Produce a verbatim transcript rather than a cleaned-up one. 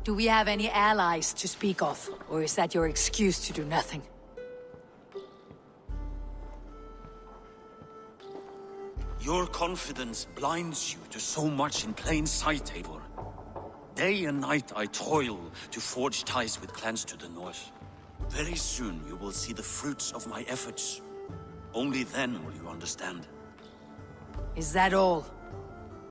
Do we have any allies to speak of? Or is that your excuse to do nothing? Your confidence blinds you to so much in plain sight, Eivor. Day and night I toil to forge ties with clans to the north. Very soon you will see the fruits of my efforts. Only then will you understand. Is that all?